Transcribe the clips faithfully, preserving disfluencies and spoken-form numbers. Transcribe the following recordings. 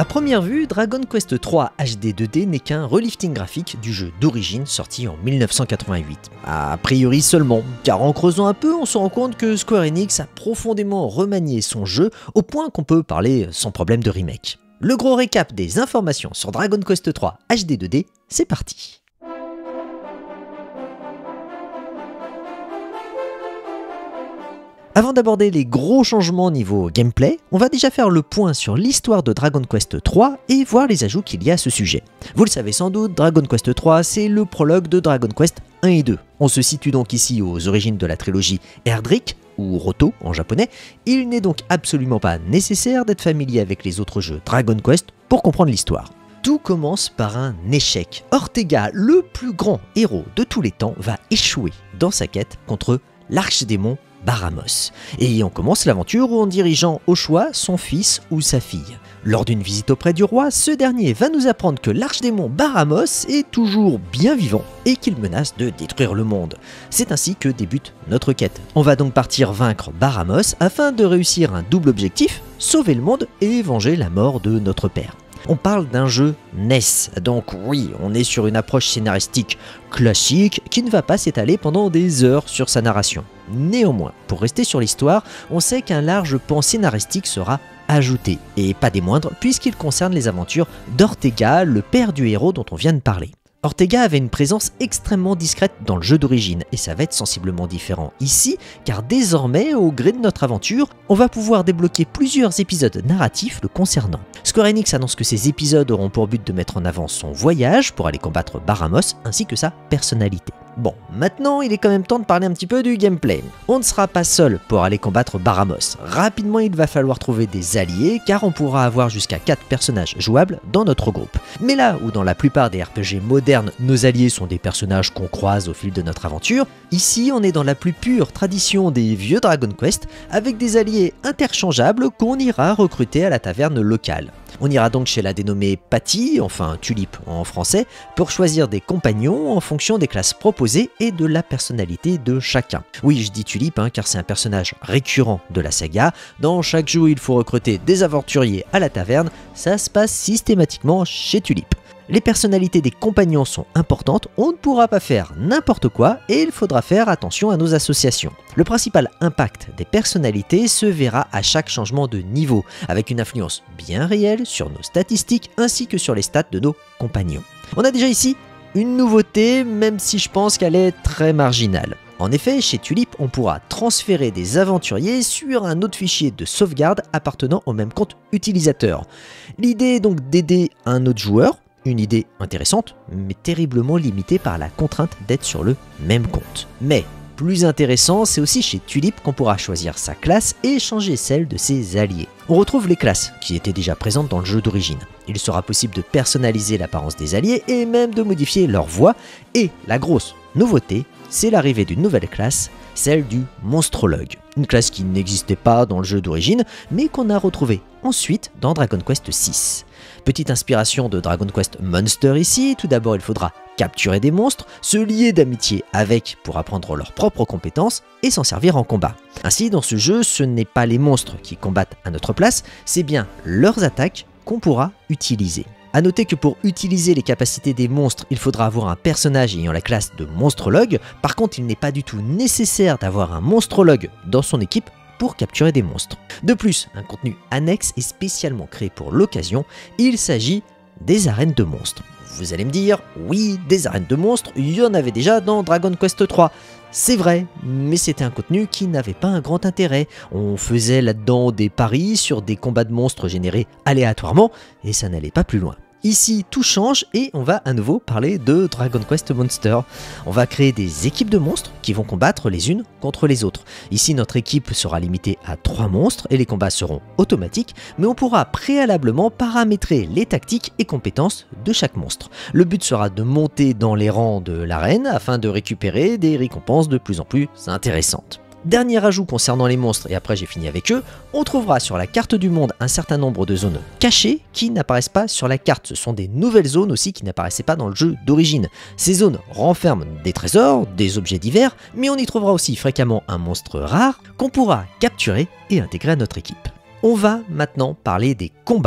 À première vue, Dragon Quest trois H D deux D n'est qu'un relifting graphique du jeu d'origine sorti en mille neuf cent quatre-vingt-huit. A priori seulement, car en creusant un peu, on se rend compte que Square Enix a profondément remanié son jeu au point qu'on peut parler sans problème de remake. Le gros récap des informations sur Dragon Quest trois H D deux D, c'est parti. Avant d'aborder les gros changements niveau gameplay, on va déjà faire le point sur l'histoire de Dragon Quest trois et voir les ajouts qu'il y a à ce sujet. Vous le savez sans doute, Dragon Quest trois, c'est le prologue de Dragon Quest un et deux. On se situe donc ici aux origines de la trilogie Erdrick, ou Roto en japonais. Il n'est donc absolument pas nécessaire d'être familier avec les autres jeux Dragon Quest pour comprendre l'histoire. Tout commence par un échec. Ortega, le plus grand héros de tous les temps, va échouer dans sa quête contre l'archdémon Baramos. Et on commence l'aventure en dirigeant au choix son fils ou sa fille. Lors d'une visite auprès du roi, ce dernier va nous apprendre que l'archdémon Baramos est toujours bien vivant et qu'il menace de détruire le monde. C'est ainsi que débute notre quête. On va donc partir vaincre Baramos afin de réussir un double objectif, sauver le monde et venger la mort de notre père. On parle d'un jeu N E S, donc oui, on est sur une approche scénaristique classique qui ne va pas s'étaler pendant des heures sur sa narration. Néanmoins, pour rester sur l'histoire, on sait qu'un large pan scénaristique sera ajouté, et pas des moindres, puisqu'il concerne les aventures d'Ortega, le père du héros dont on vient de parler. Ortega avait une présence extrêmement discrète dans le jeu d'origine, et ça va être sensiblement différent ici, car désormais, au gré de notre aventure, on va pouvoir débloquer plusieurs épisodes narratifs le concernant. Square Enix annonce que ces épisodes auront pour but de mettre en avant son voyage pour aller combattre Baramos, ainsi que sa personnalité. Bon, maintenant il est quand même temps de parler un petit peu du gameplay. On ne sera pas seul pour aller combattre Baramos. Rapidement il va falloir trouver des alliés car on pourra avoir jusqu'à quatre personnages jouables dans notre groupe. Mais là où dans la plupart des R P G modernes, nos alliés sont des personnages qu'on croise au fil de notre aventure, ici on est dans la plus pure tradition des vieux Dragon Quest avec des alliés interchangeables qu'on ira recruter à la taverne locale. On ira donc chez la dénommée Patty, enfin Tulipe en français, pour choisir des compagnons en fonction des classes proposées et de la personnalité de chacun. Oui, je dis Tulipe hein, car c'est un personnage récurrent de la saga. Dans chaque jeu, il faut recruter des aventuriers à la taverne, ça se passe systématiquement chez Tulipe. Les personnalités des compagnons sont importantes, on ne pourra pas faire n'importe quoi et il faudra faire attention à nos associations. Le principal impact des personnalités se verra à chaque changement de niveau, avec une influence bien réelle sur nos statistiques ainsi que sur les stats de nos compagnons. On a déjà ici une nouveauté, même si je pense qu'elle est très marginale. En effet, chez Tulipe, on pourra transférer des aventuriers sur un autre fichier de sauvegarde appartenant au même compte utilisateur. L'idée est donc d'aider un autre joueur. Une idée intéressante, mais terriblement limitée par la contrainte d'être sur le même compte. Mais plus intéressant, c'est aussi chez Tulipe qu'on pourra choisir sa classe et changer celle de ses alliés. On retrouve les classes qui étaient déjà présentes dans le jeu d'origine. Il sera possible de personnaliser l'apparence des alliés et même de modifier leur voix. Et la grosse nouveauté, c'est l'arrivée d'une nouvelle classe, celle du monstrologue. Une classe qui n'existait pas dans le jeu d'origine, mais qu'on a retrouvée ensuite dans Dragon Quest six. Petite inspiration de Dragon Quest Monster ici, tout d'abord il faudra capturer des monstres, se lier d'amitié avec pour apprendre leurs propres compétences et s'en servir en combat. Ainsi dans ce jeu, ce n'est pas les monstres qui combattent à notre place, c'est bien leurs attaques qu'on pourra utiliser. A noter que pour utiliser les capacités des monstres, il faudra avoir un personnage ayant la classe de monstrologue. Par contre, il n'est pas du tout nécessaire d'avoir un monstrologue dans son équipe pour capturer des monstres. De plus, un contenu annexe est spécialement créé pour l'occasion. Il s'agit des arènes de monstres. Vous allez me dire, oui, des arènes de monstres, il y en avait déjà dans Dragon Quest trois. C'est vrai, mais c'était un contenu qui n'avait pas un grand intérêt. On faisait là-dedans des paris sur des combats de monstres générés aléatoirement et ça n'allait pas plus loin. Ici, tout change et on va à nouveau parler de Dragon Quest Monster. On va créer des équipes de monstres qui vont combattre les unes contre les autres. Ici, notre équipe sera limitée à trois monstres et les combats seront automatiques, mais on pourra préalablement paramétrer les tactiques et compétences de chaque monstre. Le but sera de monter dans les rangs de l'arène afin de récupérer des récompenses de plus en plus intéressantes. Dernier ajout concernant les monstres, et après j'ai fini avec eux, on trouvera sur la carte du monde un certain nombre de zones cachées qui n'apparaissent pas sur la carte. Ce sont des nouvelles zones aussi qui n'apparaissaient pas dans le jeu d'origine. Ces zones renferment des trésors, des objets divers, mais on y trouvera aussi fréquemment un monstre rare qu'on pourra capturer et intégrer à notre équipe. On va maintenant parler des combats.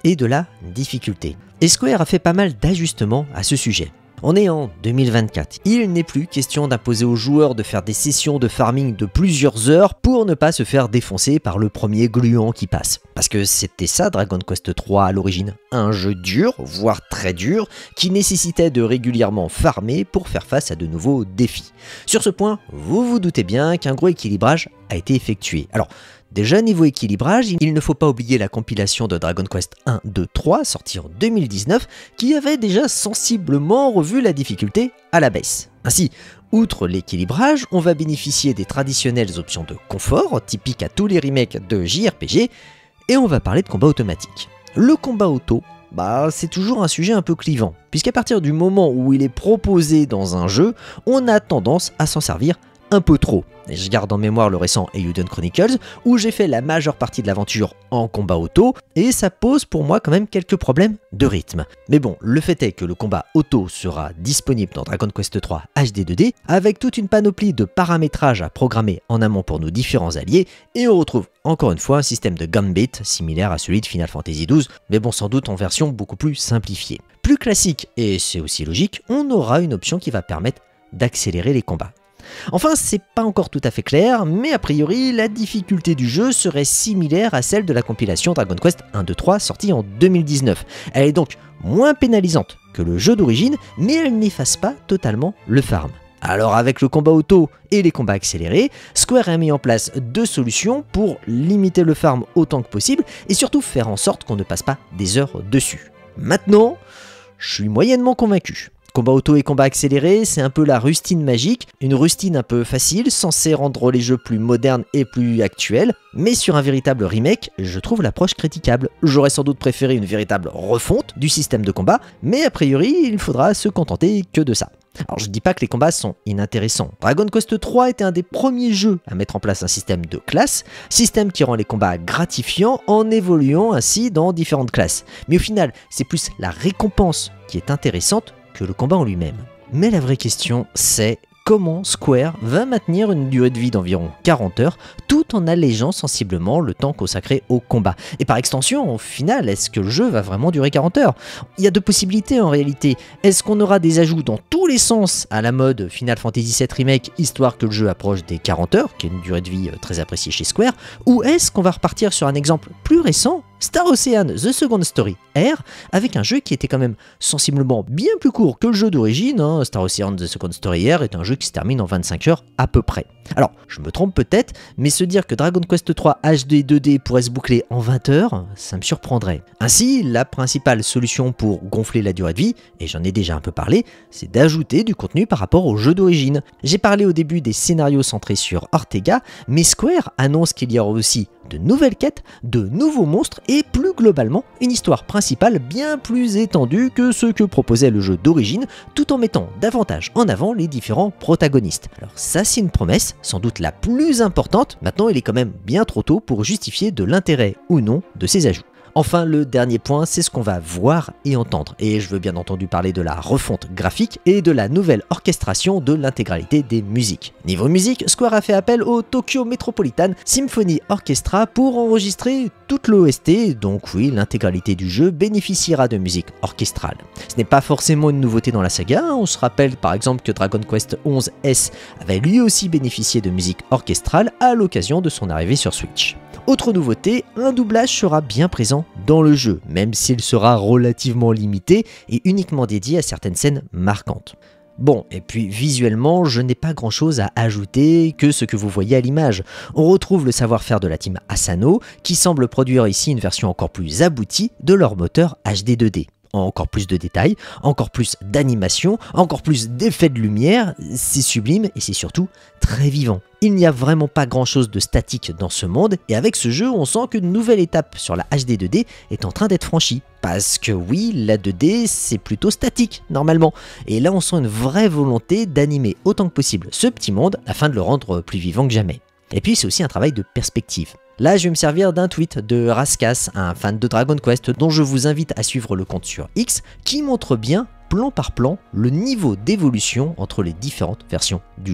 et de la difficulté. Et Square a fait pas mal d'ajustements à ce sujet. On est en deux mille vingt-quatre. Il n'est plus question d'imposer aux joueurs de faire des sessions de farming de plusieurs heures pour ne pas se faire défoncer par le premier gluant qui passe. Parce que c'était ça Dragon Quest trois à l'origine. Un jeu dur, voire très dur, qui nécessitait de régulièrement farmer pour faire face à de nouveaux défis. Sur ce point, vous vous doutez bien qu'un gros équilibrage a été effectué. Alors, déjà niveau équilibrage, il ne faut pas oublier la compilation de Dragon Quest un, deux, trois, sortie en deux mille dix-neuf, qui avait déjà sensiblement revu la difficulté à la baisse. Ainsi, outre l'équilibrage, on va bénéficier des traditionnelles options de confort, typiques à tous les remakes de J R P G, et on va parler de combat automatique. Le combat auto, bah, c'est toujours un sujet un peu clivant, puisqu'à partir du moment où il est proposé dans un jeu, on a tendance à s'en servir un peu trop. Et je garde en mémoire le récent Eiyuden Chronicles, où j'ai fait la majeure partie de l'aventure en combat auto, et ça pose pour moi quand même quelques problèmes de rythme. Mais bon, le fait est que le combat auto sera disponible dans Dragon Quest trois H D deux D, avec toute une panoplie de paramétrages à programmer en amont pour nos différents alliés, et on retrouve encore une fois un système de gambit similaire à celui de Final Fantasy douze, mais bon, sans doute en version beaucoup plus simplifiée. Plus classique, et c'est aussi logique, on aura une option qui va permettre d'accélérer les combats. Enfin, c'est pas encore tout à fait clair, mais a priori, la difficulté du jeu serait similaire à celle de la compilation Dragon Quest un, deux, trois sortie en deux mille dix-neuf. Elle est donc moins pénalisante que le jeu d'origine, mais elle n'efface pas totalement le farm. Alors avec le combat auto et les combats accélérés, Square a mis en place deux solutions pour limiter le farm autant que possible et surtout faire en sorte qu'on ne passe pas des heures dessus. Maintenant, je suis moyennement convaincu. Combat auto et combat accéléré, c'est un peu la rustine magique, une rustine un peu facile, censée rendre les jeux plus modernes et plus actuels, mais sur un véritable remake, je trouve l'approche critiquable. J'aurais sans doute préféré une véritable refonte du système de combat, mais a priori, il faudra se contenter que de ça. Alors je dis pas que les combats sont inintéressants. Dragon Quest trois était un des premiers jeux à mettre en place un système de classes, système qui rend les combats gratifiants en évoluant ainsi dans différentes classes. Mais au final, c'est plus la récompense qui est intéressante que le combat en lui-même. Mais la vraie question, c'est comment Square va maintenir une durée de vie d'environ quarante heures tout en allégeant sensiblement le temps consacré au combat. Et par extension, au final, est-ce que le jeu va vraiment durer quarante heures? Il y a deux possibilités en réalité. Est-ce qu'on aura des ajouts dans tous les sens à la mode Final Fantasy sept Remake, histoire que le jeu approche des quarante heures, qui est une durée de vie très appréciée chez Square, ou est-ce qu'on va repartir sur un exemple plus récent, Star Ocean The Second Story R, avec un jeu qui était quand même sensiblement bien plus court que le jeu d'origine, hein. Star Ocean The Second Story R est un jeu qui se termine en vingt-cinq heures à peu près. Alors, je me trompe peut-être, mais se dire que Dragon Quest trois H D deux D pourrait se boucler en vingt heures, ça me surprendrait. Ainsi, la principale solution pour gonfler la durée de vie, et j'en ai déjà un peu parlé, c'est d'ajouter du contenu par rapport au jeu d'origine. J'ai parlé au début des scénarios centrés sur Ortega, mais Square annonce qu'il y aura aussi de nouvelles quêtes, de nouveaux monstres et plus globalement une histoire principale bien plus étendue que ce que proposait le jeu d'origine, tout en mettant davantage en avant les différents protagonistes. Alors ça c'est une promesse, sans doute la plus importante, maintenant il est quand même bien trop tôt pour justifier de l'intérêt ou non de ces ajouts. Enfin, le dernier point, c'est ce qu'on va voir et entendre. Et je veux bien entendu parler de la refonte graphique et de la nouvelle orchestration de l'intégralité des musiques. Niveau musique, Square a fait appel au Tokyo Metropolitan Symphony Orchestra pour enregistrer toute l'O S T, donc oui, l'intégralité du jeu bénéficiera de musique orchestrale. Ce n'est pas forcément une nouveauté dans la saga, hein. On se rappelle par exemple que Dragon Quest onze S avait lui aussi bénéficié de musique orchestrale à l'occasion de son arrivée sur Switch. Autre nouveauté, un doublage sera bien présent dans le jeu, même s'il sera relativement limité et uniquement dédié à certaines scènes marquantes. Bon, et puis visuellement, je n'ai pas grand chose à ajouter que ce que vous voyez à l'image. On retrouve le savoir-faire de la team Asano, qui semble produire ici une version encore plus aboutie de leur moteur H D deux D. Encore plus de détails, encore plus d'animation, encore plus d'effets de lumière, c'est sublime et c'est surtout très vivant. Il n'y a vraiment pas grand chose de statique dans ce monde et avec ce jeu on sent qu'une nouvelle étape sur la H D deux D est en train d'être franchie. Parce que oui, la deux D c'est plutôt statique normalement et là on sent une vraie volonté d'animer autant que possible ce petit monde afin de le rendre plus vivant que jamais. Et puis c'est aussi un travail de perspective. Là, je vais me servir d'un tweet de Raskas, un fan de Dragon Quest, dont je vous invite à suivre le compte sur X, qui montre bien, plan par plan, le niveau d'évolution entre les différentes versions du jeu.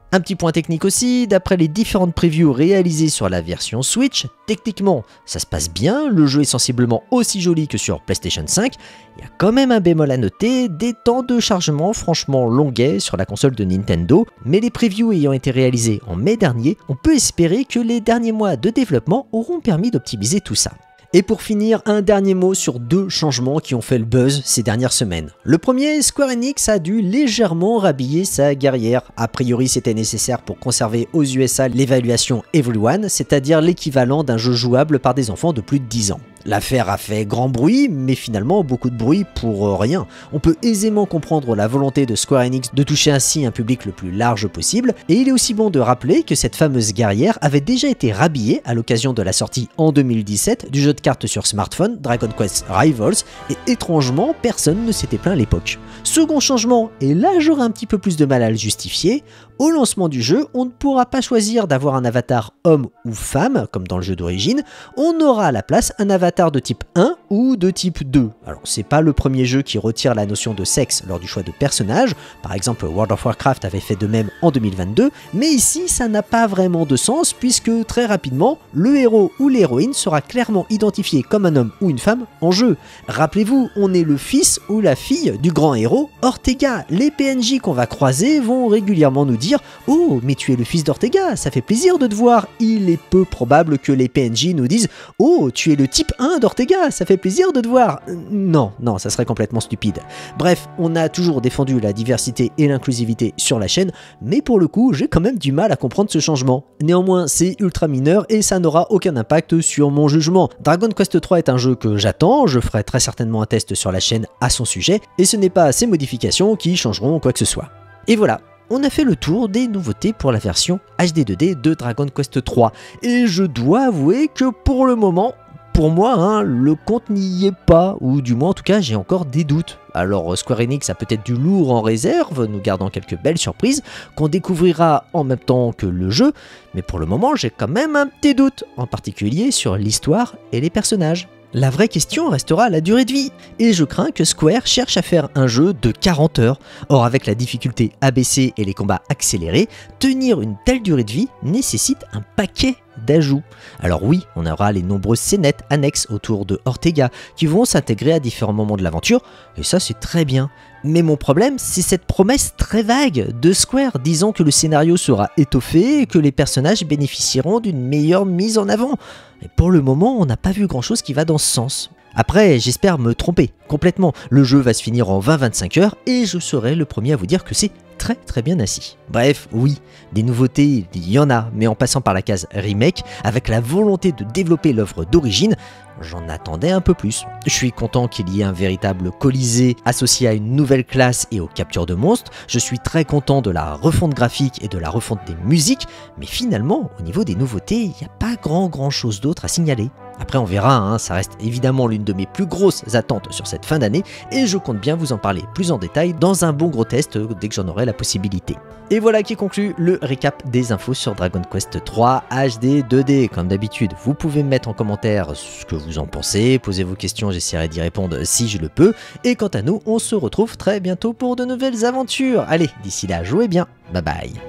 Un petit point technique aussi, d'après les différentes previews réalisées sur la version Switch, techniquement ça se passe bien, le jeu est sensiblement aussi joli que sur PlayStation cinq, il y a quand même un bémol à noter, des temps de chargement franchement longuets sur la console de Nintendo, mais les previews ayant été réalisées en mai dernier, on peut espérer que les derniers mois de développement auront permis d'optimiser tout ça. Et pour finir, un dernier mot sur deux changements qui ont fait le buzz ces dernières semaines. Le premier, Square Enix a dû légèrement rhabiller sa guerrière. A priori, c'était nécessaire pour conserver aux U S A l'évaluation Everyone, c'est-à-dire l'équivalent d'un jeu jouable par des enfants de plus de dix ans. L'affaire a fait grand bruit, mais finalement beaucoup de bruit pour rien. On peut aisément comprendre la volonté de Square Enix de toucher ainsi un public le plus large possible, et il est aussi bon de rappeler que cette fameuse guerrière avait déjà été rhabillée à l'occasion de la sortie en deux mille dix-sept du jeu de cartes sur smartphone Dragon Quest Rivals, et étrangement personne ne s'était plaint à l'époque. Second changement, et là j'aurai un petit peu plus de mal à le justifier, au lancement du jeu, on ne pourra pas choisir d'avoir un avatar homme ou femme, comme dans le jeu d'origine, on aura à la place un avatar de type un ou de type deux. Alors c'est pas le premier jeu qui retire la notion de sexe lors du choix de personnage, par exemple World of Warcraft avait fait de même en deux mille vingt-deux, mais ici ça n'a pas vraiment de sens puisque très rapidement, le héros ou l'héroïne sera clairement identifié comme un homme ou une femme en jeu. Rappelez-vous, on est le fils ou la fille du grand héros Ortega. Les P N J qu'on va croiser vont régulièrement nous dire « Oh, mais tu es le fils d'Ortega, ça fait plaisir de te voir ». Il est peu probable que les P N J nous disent « Oh, tu es le type un d'Ortega, ça fait plaisir de te voir ». Non, non, ça serait complètement stupide. Bref, on a toujours défendu la diversité et l'inclusivité sur la chaîne, mais pour le coup, j'ai quand même du mal à comprendre ce changement. Néanmoins, c'est ultra mineur et ça n'aura aucun impact sur mon jugement. Dragon Quest trois est un jeu que j'attends, je ferai très certainement un test sur la chaîne à son sujet, et ce n'est pas ces modifications qui changeront quoi que ce soit. Et voilà, on a fait le tour des nouveautés pour la version H D deux D de Dragon Quest trois, et je dois avouer que pour le moment, pour moi, hein, le compte n'y est pas, ou du moins en tout cas j'ai encore des doutes. Alors Square Enix a peut-être du lourd en réserve, nous gardant quelques belles surprises qu'on découvrira en même temps que le jeu, mais pour le moment j'ai quand même un petit doute, en particulier sur l'histoire et les personnages. La vraie question restera la durée de vie, et je crains que Square cherche à faire un jeu de quarante heures. Or avec la difficulté abaissée et les combats accélérés, tenir une telle durée de vie nécessite un paquet d'ajouts. Alors oui, on aura les nombreuses scénettes annexes autour de Ortega qui vont s'intégrer à différents moments de l'aventure, et ça c'est très bien. Mais mon problème, c'est cette promesse très vague de Square disant que le scénario sera étoffé et que les personnages bénéficieront d'une meilleure mise en avant. Et pour le moment, on n'a pas vu grand chose qui va dans ce sens. Après, j'espère me tromper complètement. Le jeu va se finir en vingt à vingt-cinq heures et je serai le premier à vous dire que c'est très très bien assis. Bref, oui, des nouveautés, il y en a, mais en passant par la case remake, avec la volonté de développer l'œuvre d'origine, j'en attendais un peu plus. Je suis content qu'il y ait un véritable colisée associé à une nouvelle classe et aux captures de monstres, je suis très content de la refonte graphique et de la refonte des musiques, mais finalement, au niveau des nouveautés, il n'y a pas grand grand chose d'autre à signaler. Après on verra, hein, ça reste évidemment l'une de mes plus grosses attentes sur cette fin d'année, et je compte bien vous en parler plus en détail dans un bon gros test dès que j'en aurai la possibilité. Et voilà qui conclut le récap des infos sur Dragon Quest trois H D deux D. Comme d'habitude, vous pouvez me mettre en commentaire ce que vous en pensez, posez vos questions, j'essaierai d'y répondre si je le peux. Et quant à nous, on se retrouve très bientôt pour de nouvelles aventures. Allez, d'ici là, jouez bien, bye bye.